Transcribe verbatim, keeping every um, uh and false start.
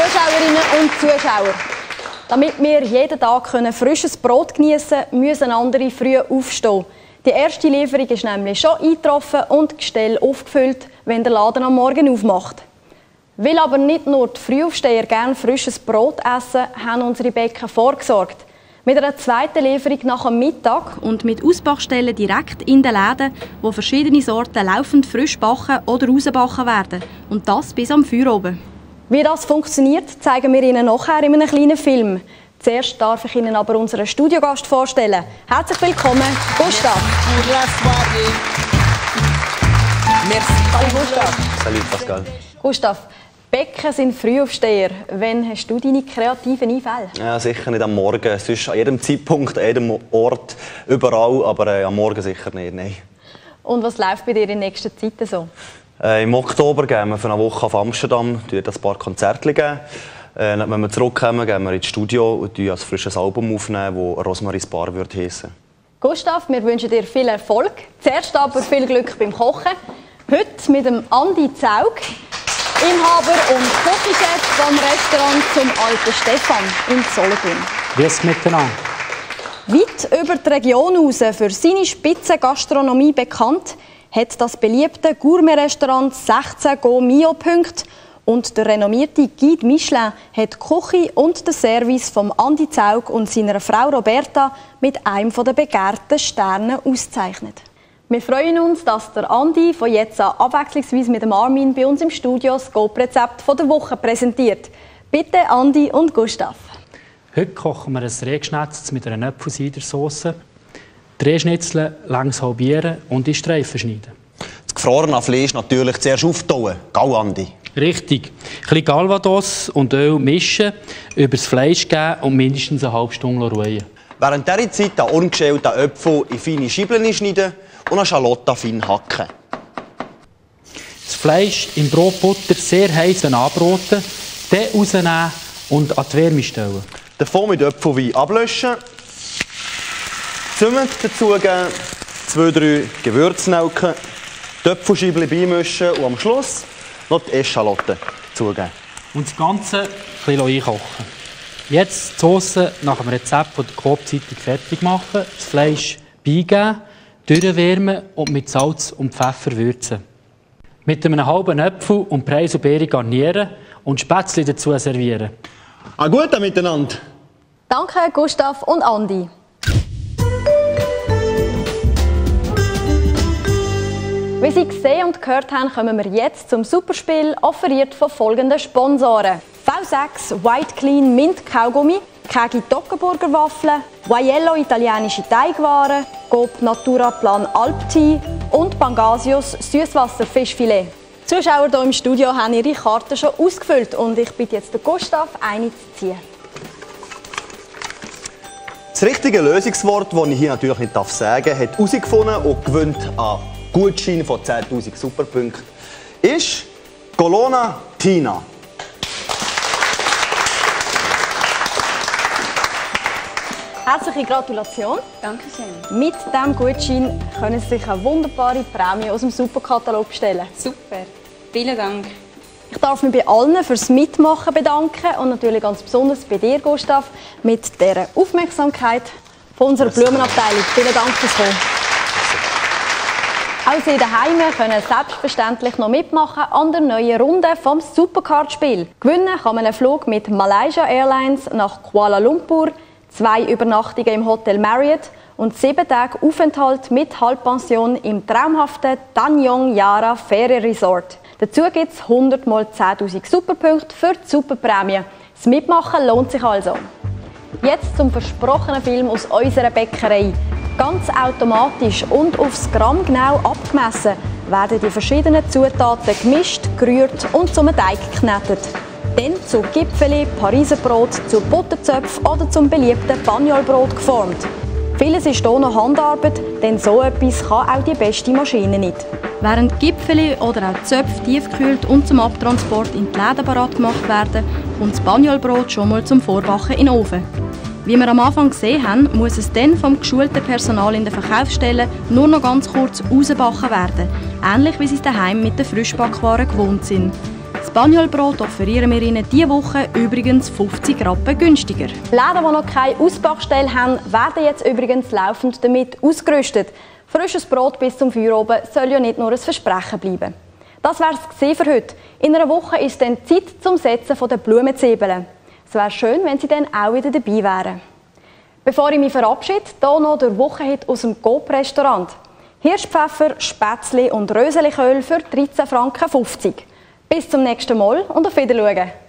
Zuschauerinnen und Zuschauer, damit wir jeden Tag frisches Brot geniessen können, müssen andere früh aufstehen. Die erste Lieferung ist nämlich schon eingetroffen und das Gestell aufgefüllt, wenn der Laden am Morgen aufmacht. Weil aber nicht nur die Frühaufsteher gerne frisches Brot essen, haben unsere Bäcker vorgesorgt. Mit einer zweiten Lieferung nach dem Mittag und mit Ausbackstellen direkt in den Läden, wo verschiedene Sorten laufend frisch backen oder rausbacken werden. Und das bis am Feuer oben. Wie das funktioniert, zeigen wir Ihnen nachher in einem kleinen Film. Zuerst darf ich Ihnen aber unseren Studiogast vorstellen. Herzlich willkommen, Gustav. Merci. Hallo Gustav. Salut Pascal. Gustav, Bäcker sind Frühaufsteher. Wann hast du deine kreativen Einfälle? Ja, sicher nicht am Morgen. Sonst an jedem Zeitpunkt, an jedem Ort, überall, aber äh, am Morgen sicher nicht, nein. Und was läuft bei dir in nächster Zeit so? Äh, Im Oktober gehen wir für eine Woche auf Amsterdam, geben ein paar Konzerte geben. Äh, wenn wir zurückkommen, gehen wir ins Studio und ein frisches Album aufnehmen, das Rosemaries Bar wird heissen. Gustav, wir wünschen dir viel Erfolg. Zuerst aber viel Glück beim Kochen. Heute mit dem Andi Zaug, Inhaber und Küchenchef vom Restaurant zum Alten Stefan in Solothurn. Grüß miteinander. Weit über die Region hinaus für seine Spitzengastronomie bekannt, hat das beliebte Gourmet-Restaurant sechzehn Go-Mio-Punkte und der renommierte Guide Michelin hat die Küche und den Service von Andi Zaug und seiner Frau Roberta mit einem der begehrten Sterne ausgezeichnet. Wir freuen uns, dass der Andi von jetzt an abwechslungsweise mit dem Armin bei uns im Studio das Coop-Rezept der Woche präsentiert. Bitte Andi und Gustav. Heute kochen wir ein Rehschnetzel mit einer Apfelsidersauce. Die Rehschnitzel längs halbieren und in Streifen schneiden. Das gefrorene Fleisch natürlich zuerst auftauen. Gell, Andi? Richtig. Ein bisschen Calvados und Öl mischen, über das Fleisch geben und mindestens eine halbe Stunde ruhen. Während dieser Zeit den ungeschälten Äpfel in feine Scheiben schneiden und eine Schalotte fein hacken. Das Fleisch in Brotbutter sehr heiß anbraten, dann rausnehmen und an die Wärme stellen. Davon mit Äpfelwein ablöschen, Zimt dazugeben, zwei, drei Gewürznelken, die Äpfelscheibchen beimischen und am Schluss noch die Eschalotte dazugeben. Und das Ganze ein bisschen einkochen. Jetzt die Sauce nach dem Rezept von der Coop-Zeitung fertig machen, das Fleisch beigeben, durchwärmen und mit Salz und Pfeffer würzen. Mit einem halben Apfel und Preis und Beere garnieren und Spätzle dazu servieren. Ah, gut miteinander. Danke Gustav und Andi. Wie Sie gesehen und gehört haben, kommen wir jetzt zum Superspiel, offeriert von folgenden Sponsoren. V sechs White Clean Mint Kaugummi, Kegi Toggenburger Waffeln, Vaiello italienische Teigwaren, Coop Natura Plan Alptee und Pangasius Süßwasser Fischfilet. Die Zuschauer hier im Studio haben ihre Karten schon ausgefüllt und ich bitte jetzt den Gustav, eine zu ziehen. Das richtige Lösungswort, das ich hier natürlich nicht sagen darf, hat herausgefunden und gewinnt an Gutschein von zehntausend Superpunkten, ist Colonna Tina. Herzliche Gratulation. Dankeschön. Mit diesem Gutschein können Sie sich eine wunderbare Prämie aus dem Superkatalog bestellen. Super. Vielen Dank. Ich darf mich bei allen fürs Mitmachen bedanken und natürlich ganz besonders bei dir, Gustav, mit dieser Aufmerksamkeit von unserer Blumenabteilung. Vielen Dank fürs Kommen. Auch Sie daheim können selbstverständlich noch mitmachen an der neuen Runde vom Supercard-Spiel. Gewinnen kann man einen Flug mit Malaysia Airlines nach Kuala Lumpur, zwei Übernachtungen im Hotel Marriott und sieben Tage Aufenthalt mit Halbpension im traumhaften Tanjong Yara Ferienresort. Dazu gibt es hundert mal zehntausend Superpunkte für die Superprämie. Das Mitmachen lohnt sich also. Jetzt zum versprochenen Film aus unserer Bäckerei. Ganz automatisch und aufs Gramm genau abgemessen werden die verschiedenen Zutaten gemischt, gerührt und zum Teig geknetet. Dann zu Gipfeli, Pariser Brot, zu Butterzöpfen oder zum beliebten Bagnolbrot geformt. Vieles ist hier noch Handarbeit, denn so etwas kann auch die beste Maschine nicht. Während Gipfeli oder auch Zöpfe tiefgekühlt und zum Abtransport in die Läden parat gemacht werden, kommt das Bagnolbrot schon mal zum Vorbacken in den Ofen. Wie wir am Anfang gesehen haben, muss es dann vom geschulten Personal in der Verkaufsstelle nur noch ganz kurz rausgebacken werden, ähnlich wie sie es daheim mit den Frischbackwaren gewohnt sind. Das Banjolbrot offerieren wir Ihnen diese Woche übrigens fünfzig Rappen günstiger. Läden, die noch keine Auspackstelle haben, werden jetzt übrigens laufend damit ausgerüstet. Frisches Brot bis zum Feierabend soll ja nicht nur ein Versprechen bleiben. Das wäre es für heute. In einer Woche ist dann Zeit zum Setzen der Blumenzwiebeln. Es wäre schön, wenn Sie dann auch wieder dabei wären. Bevor ich mich verabschiede, hier noch der Wochenhit aus dem Coop-Restaurant. Hirschpfeffer, Spätzli und Röseliköl für dreizehn Franken fünfzig. Bis zum nächsten Mal und auf Wiedersehen.